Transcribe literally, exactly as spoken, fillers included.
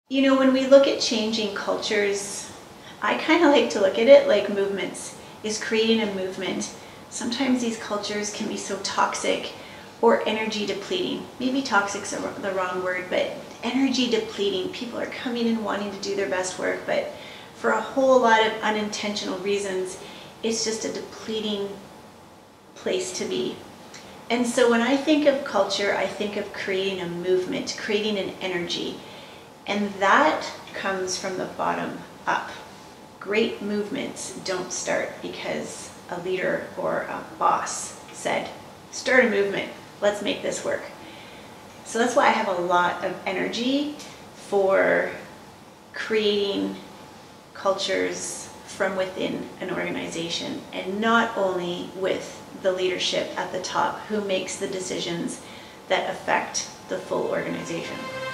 You know, when we look at changing cultures, I kind of like to look at it like movements. Is creating a movement. Sometimes these cultures can be so toxic or energy depleting. Maybe toxic's the wrong word, but energy depleting. People are coming in wanting to do their best work, but for a whole lot of unintentional reasons, it's just a depleting place to be. And so when I think of culture, I think of creating a movement, creating an energy. And that comes from the bottom up. Great movements don't start because a leader or a boss said, start a movement, let's make this work. So that's why I have a lot of energy for creating cultures from within an organization, and not only with the leadership at the top who makes the decisions that affect the full organization.